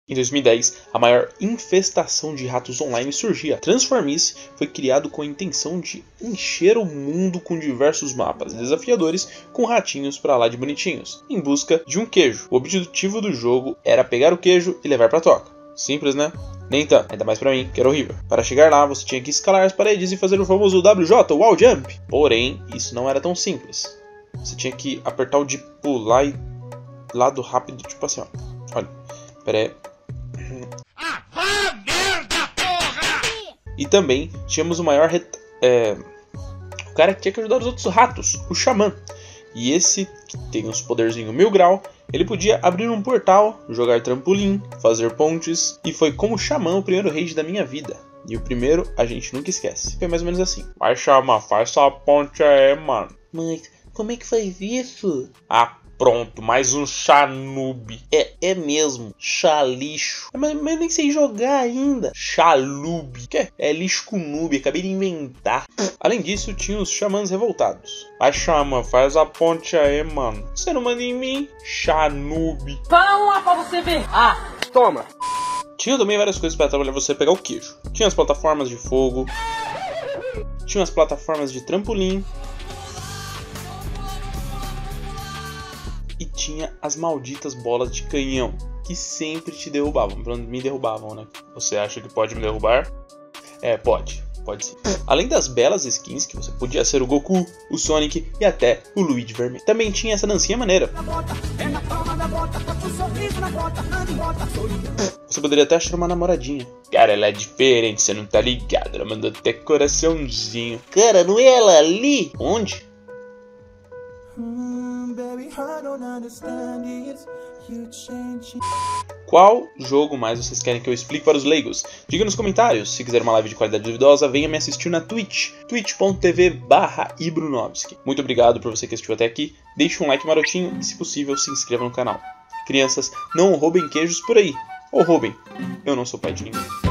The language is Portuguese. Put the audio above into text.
Em 2010, a maior infestação de ratos online surgia. Transformice foi criado com a intenção de encher o mundo com diversos mapas desafiadores com ratinhos pra lá de bonitinhos, em busca de um queijo. O objetivo do jogo era pegar o queijo e levar pra toca. Simples, né? Nem tanto, ainda mais pra mim, que era horrível. Para chegar lá, você tinha que escalar as paredes e fazer o famoso WJ, o Wall Jump. Porém, isso não era tão simples. Você tinha que apertar o de pular e lado rápido, tipo assim, ó. Olha, pera aí. Merda, porra! E também tínhamos o maior o cara que tinha que ajudar os outros ratos, o Xamã. E esse, que tem uns poderzinhos 1000 grau, ele podia abrir um portal, jogar trampolim, fazer pontes. E foi como Xamã o primeiro raid da minha vida. E o primeiro a gente nunca esquece. Foi mais ou menos assim. Vai, Xamã, faz essa ponte aí, mano. Mas como é que faz isso? Ah, pronto, mais um Xanub. É mesmo, xalixo. Mas nem sei jogar ainda. Xalub. Que é lixo com noob, acabei de inventar. Além disso, tinha os xamãs revoltados. Vai, Xamã, faz a ponte aí, mano. Você não manda em mim? Xanub. Fala uma pra você ver. Ah, toma. Tinha também várias coisas para trabalhar você pegar o queijo. Tinha as plataformas de fogo. Tinha as plataformas de trampolim. E tinha as malditas bolas de canhão, que sempre te derrubavam. Me derrubavam, né? Você acha que pode me derrubar? Pode sim. Além das belas skins, que você podia ser o Goku, o Sonic e até o Luigi Vermelho. Também tinha essa dancinha maneira. Você poderia até achar uma namoradinha. Cara, ela é diferente, você não tá ligado. Ela mandou até coraçãozinho. Cara, não é ela ali? Onde? Qual jogo mais vocês querem que eu explique para os leigos? Diga nos comentários. Se quiser uma live de qualidade duvidosa, venha me assistir na Twitch, twitch.tv/ibrunovski. Muito obrigado por você que assistiu até aqui. Deixe um like marotinho e, se possível, se inscreva no canal. Crianças, não roubem queijos por aí. Ou roubem. Eu não sou pai de ninguém.